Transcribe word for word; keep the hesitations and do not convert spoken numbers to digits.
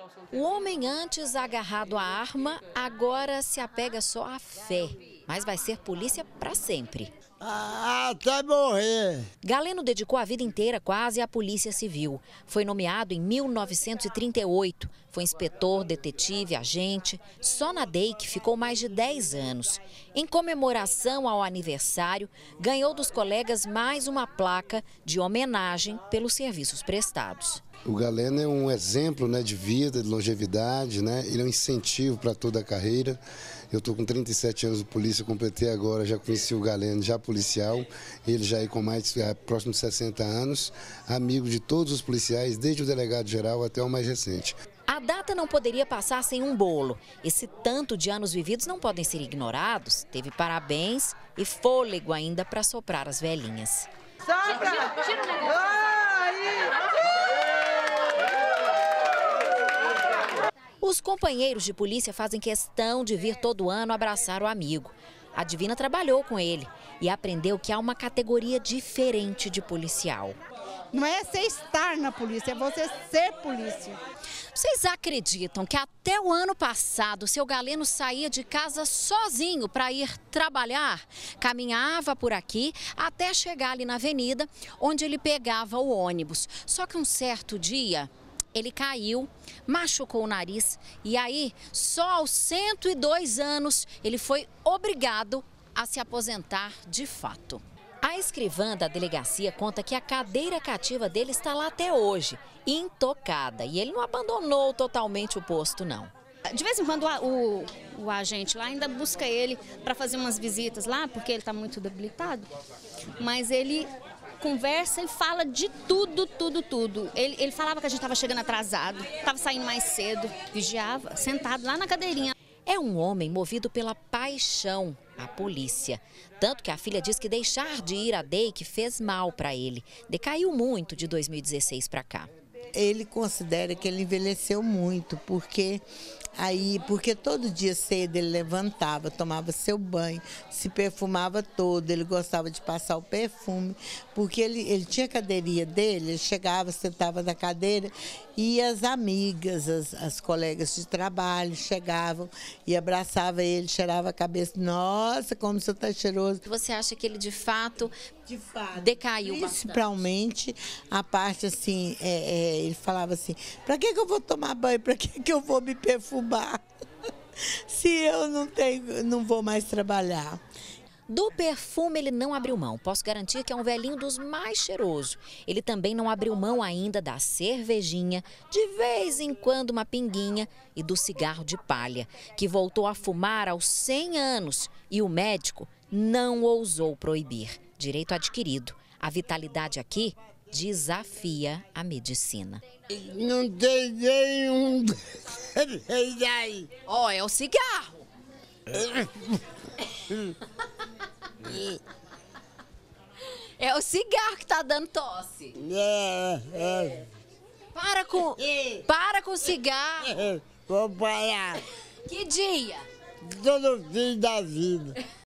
O homem antes agarrado à arma, agora se apega só à fé, mas vai ser polícia para sempre. Até morrer. Galeno dedicou a vida inteira quase à Polícia Civil. Foi nomeado em mil novecentos e trinta e oito. Foi inspetor, detetive, agente. Só na D E I C ficou mais de dez anos. Em comemoração ao aniversário, ganhou dos colegas mais uma placa de homenagem pelos serviços prestados. O Galeno é um exemplo, né, de vida, de longevidade, né? Ele é um incentivo para toda a carreira. Eu estou com trinta e sete anos de polícia, completei agora, já conheci o Galeno, já policial, ele já é com mais é, próximo de sessenta anos, amigo de todos os policiais, desde o delegado-geral até o mais recente. A data não poderia passar sem um bolo. Esse tanto de anos vividos não podem ser ignorados. Teve parabéns e fôlego ainda para soprar as velhinhas. Saca! Tira o negócio! Os companheiros de polícia fazem questão de vir todo ano abraçar o amigo. A Divina trabalhou com ele e aprendeu que há uma categoria diferente de policial. Não é você estar na polícia, é você ser polícia. Vocês acreditam que até o ano passado o seu Galeno saía de casa sozinho para ir trabalhar? Caminhava por aqui até chegar ali na avenida, onde ele pegava o ônibus. Só que um certo dia ele caiu, machucou o nariz e aí, só aos cento e dois anos, ele foi obrigado a se aposentar de fato. A escrivã da delegacia conta que a cadeira cativa dele está lá até hoje, intocada, e ele não abandonou totalmente o posto, não. De vez em quando o, o, o agente lá ainda busca ele para fazer umas visitas lá, porque ele está muito debilitado, mas ele conversa e fala de tudo, tudo, tudo. Ele, ele falava que a gente estava chegando atrasado, estava saindo mais cedo, vigiava, sentado lá na cadeirinha. É um homem movido pela paixão, a polícia. Tanto que a filha diz que deixar de ir à D E I C fez mal para ele. Decaiu muito de dois mil e dezesseis para cá. Ele considera que ele envelheceu muito, porque aí, porque todo dia cedo ele levantava, tomava seu banho, se perfumava todo, ele gostava de passar o perfume, porque ele, ele tinha a cadeirinha dele, ele chegava, sentava na cadeira e as amigas, as, as colegas de trabalho chegavam e abraçavam ele, cheirava a cabeça, nossa, como você está cheiroso. Você acha que ele de fato, de fato decaiu principalmente bastante? A parte assim, é, é, ele falava assim, para que, que eu vou tomar banho, para que, que eu vou me perfumar, se eu não, tenho, não vou mais trabalhar. Do perfume ele não abriu mão, posso garantir que é um velhinho dos mais cheirosos. Ele também não abriu mão ainda da cervejinha, de vez em quando uma pinguinha e do cigarro de palha, que voltou a fumar aos cem anos e o médico não ousou proibir. Direito adquirido. A vitalidade aqui desafia a medicina. Não tem nenhum aí. Ó, oh, é o cigarro. É o cigarro que tá dando tosse. É, é. Para com, para com o cigarro. Vou parar. Que dia? Todo fim da vida.